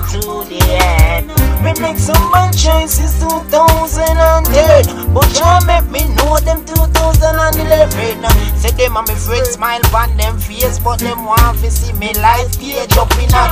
to the end. Me make some bad choices 2010, but you make me know them 2011. Say them and me friends smile on them face, but them want to see me life stage up in a